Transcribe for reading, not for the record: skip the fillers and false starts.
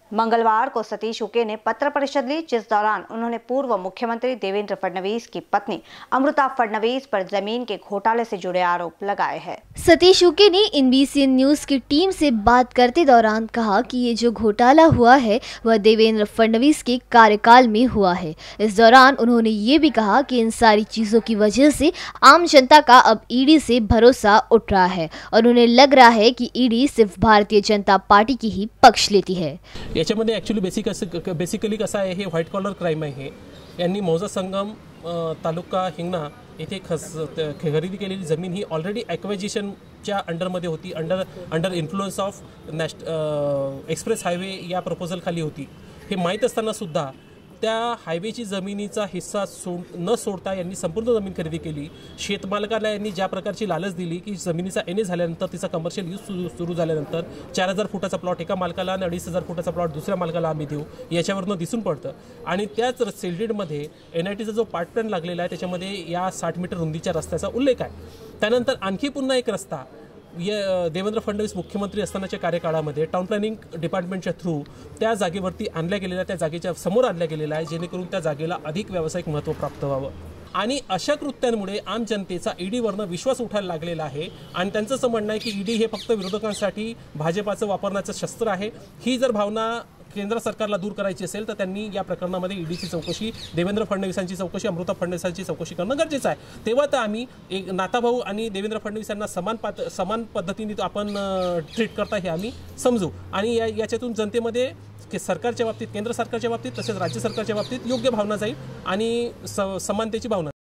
मंगलवार को सतीश उके ने पत्र परिषद ली, जिस दौरान उन्होंने पूर्व मुख्यमंत्री देवेंद्र फडणवीस की पत्नी अमृता फडणवीस पर जमीन के घोटाले से जुड़े आरोप लगाए हैं। सतीश उके ने एनबीसी न्यूज की टीम से बात करते दौरान कहा कि ये जो घोटाला हुआ है वह देवेंद्र फडणवीस के कार्यकाल में हुआ है। इस दौरान उन्होंने ये भी कहा कि इन सारी चीजों की वजह से आम जनता का अब ईडी से भरोसा उठ रहा है और उन्हें लग रहा है कि ईडी सिर्फ भारतीय जनता पार्टी की ही पक्ष लेती है। याच्यामध्ये ॲक्च्युली बेसिकली कसं आहे, हे व्हाईट कॉलर क्राईम आहे। यांनी मौजा संगम तालुका हिंगणा येथे खरेदी केलेली जमीन ही ऑलरेडी ॲक्वेजिशनच्या अंडरमध्ये होती, under influence of express highway या प्रपोजल खाली होती। हे माहीत असताना सुद्धा त्या हायवेची जमिनीचा हिस्सा न सोडता यांनी संपूर्ण जमीन खरेदी केली। शेतमालकाला यांनी ज्या प्रकारची लालच दिली की जमिनीचा एनए झाल्यानंतर तिचा कमर्शियल यूज सुरू झाल्यानंतर 4000 फुटाचा प्लॉट एका मालकाला आणि 2500 फुटाचा प्लॉट दुसऱ्या मालकाला आम्ही देऊ, याच्यावरनं दिसून पडतं। आणि त्याच सेलडीडमध्ये एनआयटीचा जो पार्ट प्लॅन लागलेला आहे त्याच्यामध्ये या 60 मीटर रुंदीच्या रस्त्याचा उल्लेख आहे। त्यानंतर आणखी पुन्हा एक रस्ता देवेंद्र फडणवीस मुख्यमंत्री असतानाच्या कार्यकाळामध्ये टाउन प्लॅनिंग डिपार्टमेंटच्या थ्रू त्या जागेवरती आणल्या गेलेल्या, त्या जागेच्या समोर आणल्या गेलेला आहे, जेणेकरून त्या जागेला अधिक व्यावसायिक महत्त्व प्राप्त व्हावं। आणि अशा कृत्यांमुळे आम जनतेचा ईडीवरनं विश्वास उठायला लागलेला आहे आणि त्यांचं असं म्हणणं आहे की ईडी हे फक्त विरोधकांसाठी भाजपाचं वापरण्याचं शस्त्र आहे। ही जर भावना केंद्र सरकारला दूर करायची असेल तर त्यांनी या प्रकरणामध्ये ईडीची चौकशी, देवेंद्र फडणवीसांची चौकशी, अमृता फडणवीसांची चौकशी करणं गरजेचं आहे। तेव्हा तर आम्ही एक नाताभाऊ आणि देवेंद्र फडणवीस यांना समान पद्धतीने आपण ट्रीट करता हे आम्ही समजू आणि याच्यातून जनतेमध्ये सरकारच्या बाबतीत, केंद्र सरकारच्या बाबतीत तसेच राज्य सरकारच्या बाबतीत योग्य भावना जाईल आणि समानतेची भावना